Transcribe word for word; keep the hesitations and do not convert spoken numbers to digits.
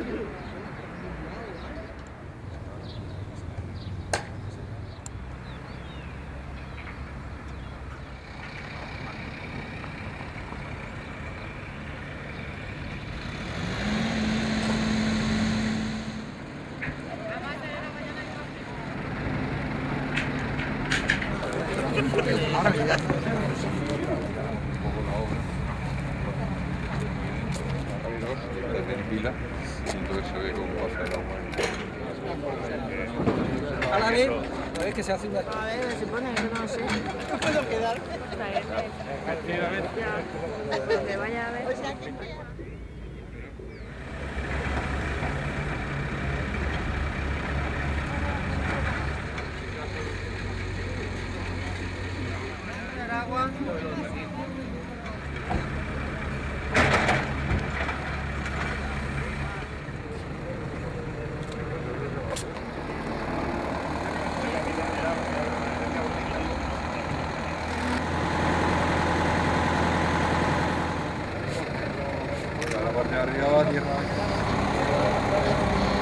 Ahora ya. Pila, y entonces se ve cómo pasa el agua. Ahora a ver, a ver que se hace una... A ver, se pone, yo no sé. No puedo quedar. Que vaya a ver. Agua. La parte de arriba va a tierra.